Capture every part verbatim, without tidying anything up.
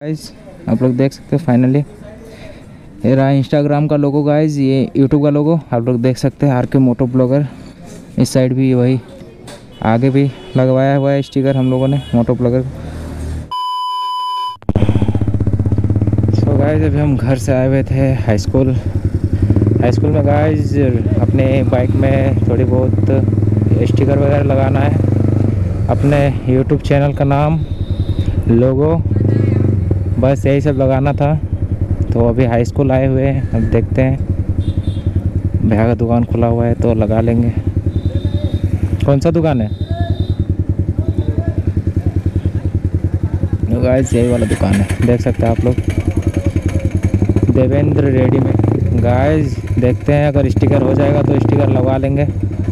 Guys आप लोग देख सकते हो फाइनली ये रहा इंस्टाग्राम का लोगो गाइस, ये यूट्यूब का लोगो आप लोग देख सकते हैं। आर के मोटो ब्लॉगर, इस साइड भी वही आगे भी लगवाया हुआ है स्टिकर हम लोगों ने मोटो ब्लॉगर। सो गाइस अभी हम घर से आए हुए थे हाई स्कूल हाई स्कूल में गाइस अपने बाइक में थोड़ी बहुत स्टिकर वगैरह लगाना है, अपने यूट्यूब चैनल का नाम, लोगो, बस यही सब लगाना था। तो अभी हाई स्कूल आए हुए हैं, अब देखते हैं। भैया का दुकान खुला हुआ है तो लगा लेंगे। कौन सा दुकान है? गाइस यही वाला दुकान है, देख सकते हैं आप लोग, देवेंद्र रेडीमेड। गाइस देखते हैं, अगर स्टिकर हो जाएगा तो स्टिकर लगा लेंगे।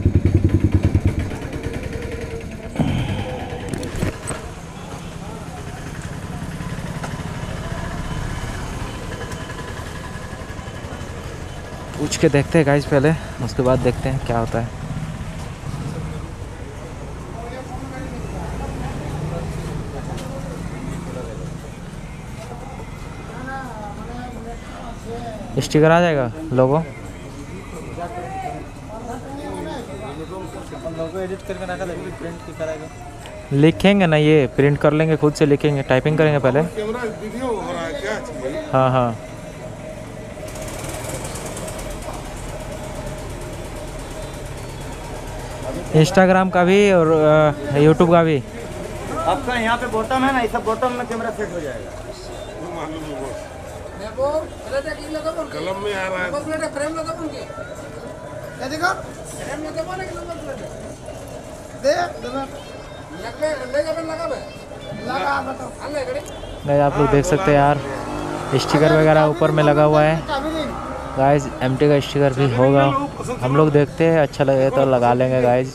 पूछ के देखते हैं गाइस पहले, उसके बाद देखते हैं क्या होता है। स्टिकर आ जाएगा लोगो? लोगो एडिट करके रखा था, प्रिंट की कराएगा। लिखेंगे ना, ये प्रिंट कर लेंगे, खुद से लिखेंगे, टाइपिंग करेंगे पहले। हाँ हाँ इंस्टाग्राम का भी और यूट्यूब का भी। आपका यहाँ पे बॉटम है ना, इस बॉटम में कैमरा सेट हो जाएगा। कलम में आ रहा है। फ्रेम लगा कौन के? क्या देखो? फ्रेम लगा कौन है कि नंबर प्लेट? दे दे लगे ले जा लगा बे लगा बताओ अल्ले गड़ी। गाइस आप लोग देख सकते हैं यार, स्टिकर वगैरह ऊपर में लगा हुआ है। गाइस एमटी का स्टिकर भी होगा, हम लोग देखते हैं, अच्छा लगे तो लगा लेंगे guys.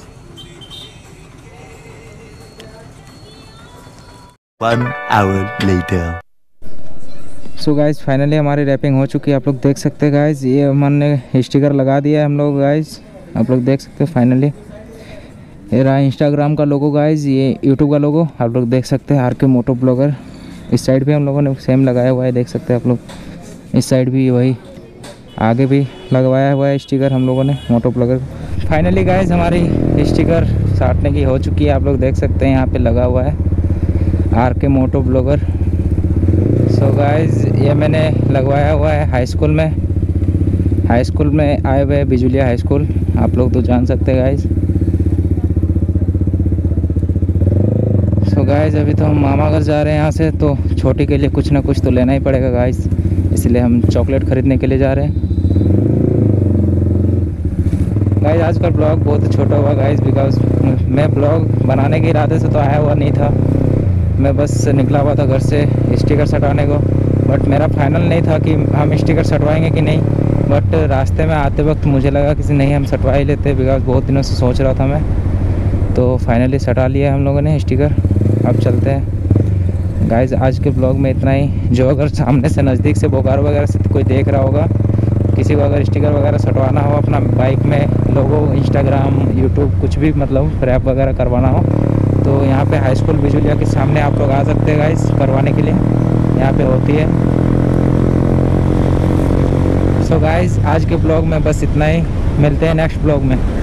One hour later. So guys finally हमारी रैपिंग हो चुकी है, आप लोग देख सकते हैं गाइस। ये हमने स्टिकर लगा दिया है हम लोग गाइस, आप लोग देख सकते हैं फाइनली। ये रहा इंस्टाग्राम का लोगो गाइस, ये यूट्यूब का लोगो आप लोग देख सकते हैं, आर के मोटो ब्लॉगर। इस साइड भी हम लोगों ने सेम लगाया हुआ है, देख सकते हैं आप लोग। इस साइड भी वही आगे भी लगवाया हुआ है स्टिकर हम लोगों ने मोटो ब्लॉगर। फाइनली गाइस हमारी स्टिकर साटने की हो चुकी है, आप लोग देख सकते हैं, यहाँ पे लगा हुआ है आर के मोटो ब्लॉगर। सो गाइस ये मैंने लगवाया हुआ है हाई स्कूल में हाई स्कूल में आए हुए हैं, बिजुलिया हाई स्कूल, आप लोग तो जान सकते हैं गाइस। सो गाइस अभी तो हम मामा घर जा रहे हैं यहाँ से, तो छोटी के लिए कुछ ना कुछ तो लेना ही पड़ेगा गाइस, इसलिए हम चॉकलेट ख़रीदने के लिए जा रहे हैं गाइस। आज का ब्लॉग बहुत छोटा हुआ गाइस, बिकॉज मैं ब्लॉग बनाने के इरादे से तो आया हुआ नहीं था, मैं बस निकला हुआ था घर से स्टिकर सटवाने को। बट मेरा फाइनल नहीं था कि हम स्टिकर सटवाएंगे कि नहीं, बट रास्ते में आते वक्त मुझे लगा कि नहीं हम सटवा ही लेते, बिकॉज बहुत दिनों से सोच रहा था मैं, तो फाइनली सटा लिया हम लोगों ने स्टिकर। अब चलते हैं गाइस, आज के ब्लॉग में इतना ही। जो अगर सामने से नज़दीक से बोकारो वगैरह से कोई देख रहा होगा, किसी को अगर स्टिकर वगैरह सटवाना हो अपना बाइक में, लोगो, इंस्टाग्राम, यूट्यूब, कुछ भी मतलब रैप वगैरह करवाना हो, तो यहाँ पे हाई स्कूल बिजुलिया के सामने आप लोग आ सकते हैं गाइस करवाने के लिए, यहाँ पे होती है। सो गाइस आज के ब्लॉग में बस इतना ही, मिलते हैं नेक्स्ट ब्लॉग में।